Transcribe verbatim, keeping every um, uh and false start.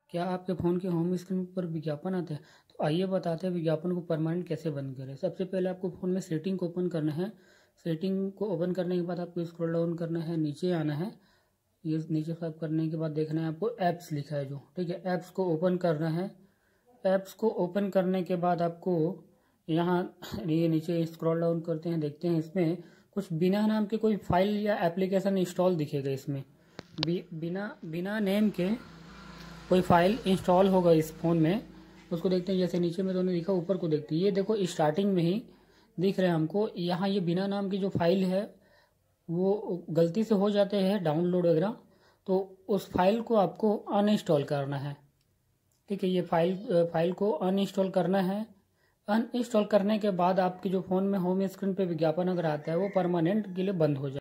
क्या आपके फ़ोन के होम स्क्रीन पर विज्ञापन आते हैं? तो आइए बताते हैं विज्ञापन को परमानेंट कैसे बंद करें। सबसे पहले आपको फ़ोन में सेटिंग को ओपन करना है। सेटिंग को ओपन करने के बाद आपको स्क्रॉल डाउन करना है, नीचे आना है। ये नीचे स्वाइप करने के बाद देखना है आपको ऐप्स लिखा है जो, ठीक है। ऐप्स को ओपन करना है। ऐप्स को ओपन करने के बाद आपको यहाँ ये नीचे स्क्रॉल डाउन करते हैं, देखते हैं इसमें कुछ बिना नाम के कोई फाइल या एप्लीकेशन इंस्टॉल दिखेगा। इसमें बि, बिना बिना नेम के कोई फाइल इंस्टॉल होगा इस फ़ोन में, उसको देखते हैं। जैसे नीचे में तो नहीं दिखा, ऊपर को देखते हैं। ये देखो स्टार्टिंग में ही दिख रहे हैं हमको यहाँ, ये बिना नाम की जो फाइल है वो गलती से हो जाते हैं डाउनलोड वगैरह, तो उस फाइल को आपको अनइंस्टॉल करना है, ठीक है। ये फाइल फाइल को अनइंस्टॉल करना है। अनइंस्टॉल करने के बाद आपके जो फ़ोन में होम स्क्रीन पे विज्ञापन अगर आता है वो परमानेंट के लिए बंद हो जाए।